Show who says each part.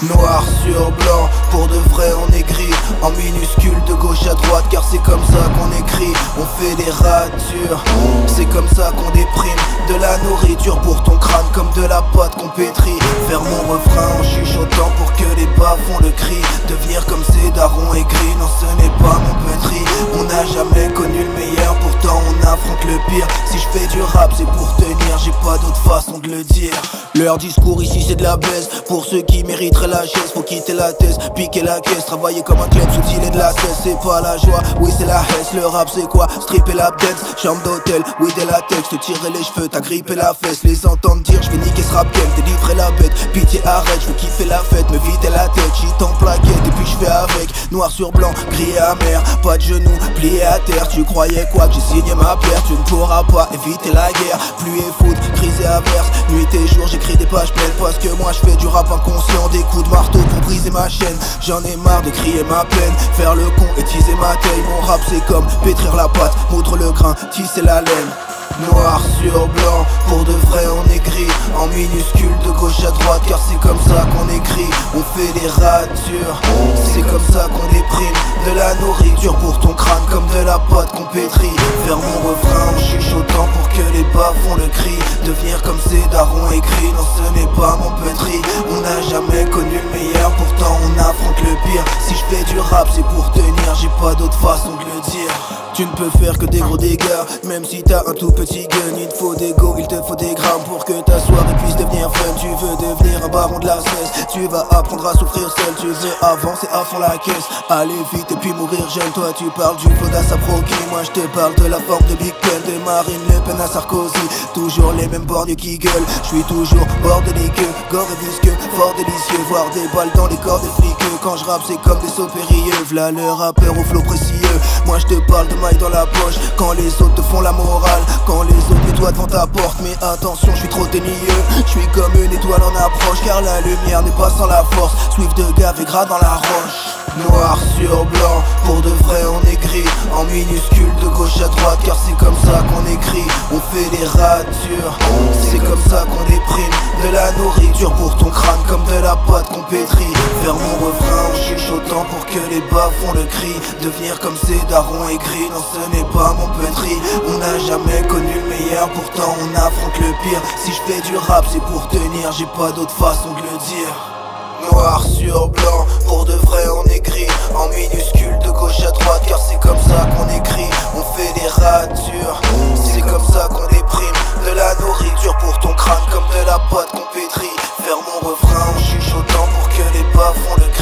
Speaker 1: Noir sur blanc, pour de vrai on est gris. En minuscule de gauche à droite, car c'est comme ça qu'on écrit. On fait des ratures, c'est comme ça qu'on déprime. De la nourriture pour ton crâne, comme de la pâte qu'on pétrit. Faire mon refrain en chuchotant pour que les bas font le cri. Devenir comme ces darons aigris, non ce n'est pas mon petit. On n'a jamais connu le meilleur, pourtant on affronte le pire. Si je fais du rap c'est pour tenir, j'ai pas d'autre façon de le dire. Leur discours ici c'est de la baisse. Pour ceux qui mériteraient la chaise, faut quitter la thèse, piquer la caisse, travailler comme un club, soutiler de la cesse. C'est pas la joie, oui c'est la haisse. Le rap c'est quoi? Stripper la tête, chambre d'hôtel, oui des latex. Te tirer les cheveux, t'as grippé la fesse. Les entendre dire, je vais niquer ce rap game, délivrer la bête. Pitié arrête, je veux kiffer la fête, me vider la tête. J'y en plaquette et puis je fais avec. Noir sur blanc, gris et amer, pas de genoux, plié à terre. Tu croyais quoi que j'ai signé ma paire? Tu ne pourras pas éviter la guerre. Pluie et foudre, crise et averse, nuit et jour j'écris des pages pleines. Parce que moi je fais du rap inconscient, des coups de marteau pour briser ma chaîne. J'en ai marre de crier ma peine, faire le con et teaser ma taille. Mon rap c'est comme pétrir la pâte, moudre le grain, tisser la laine. Noir sur blanc, pour de vrai on est gris. En minuscule de gauche à droite, car c'est comme ça qu'on écrit. On fait des ratures, c'est comme ça qu'on déprime. De la nourriture pour ton crâne, comme de la pâte qu'on pétrit. Faire mon refrain en chuchotant pour que les bas font le cri. Devenir comme ces darons aigris, non ce n'est pas mon petit. On n'a jamais connu le meilleur, pourtant on affronte le pire. Si je fais du rap c'est pour tenir, j'ai pas d'autre façon de le dire. Tu ne peux faire que des gros dégâts, même si t'as un tout petit gun. Il te faut des go, il te faut des grammes pour que ta soirée puisse devenir fun. Tu veux devenir un baron de la cesse, tu vas apprendre à souffrir seul. Tu veux avancer à fond la caisse, aller vite et puis mourir jeune. Toi tu parles du flot d'Assaproki, moi je te parle de la forme de Big Pen, de Marine Le Pen à Sarkozy. Toujours les mêmes borgneux qui gueulent, je suis toujours bordéliqueux, gore et visqueux, fort délicieux. Voir des balles dans les corps des flics. Quand je rappe c'est comme des sauts périlleux, v'là le rappeur au flow précieux. Moi je te parle de maille dans la poche, quand les autres te font la morale, quand les autres nettoient devant ta porte. Mais attention, je suis trop dénieux, je suis comme une étoile en approche, car la lumière n'est pas sans la force. Swift de gave et gras dans la roche. Noir sur blanc, pour de vrai on est gris. En minuscule de gauche à droite, car c'est comme ça qu'on écrit. On fait des ratures, c'est comme ça qu'on déprime. De la nourriture pour ton crâne, comme de la pâte qu'on pétrit. Faire mon refrain en chuchotant pour que les bas font le cri. Devenir comme ces darons aigris, non ce n'est pas mon petit. On n'a jamais connu le meilleur, pourtant on affronte le pire. Si je fais du rap c'est pour tenir, j'ai pas d'autre façon de le dire. Noir sur blanc, pour de vrai on est gris. En minuscule de gauche à droite, car c'est comme ça qu'on écrit. On fait des ratures, c'est comme ça qu'on déprime. De la nourriture pour ton crâne, comme de la pâte qu'on pétrit. Faire mon refrain en chuchotant pour que les bas font le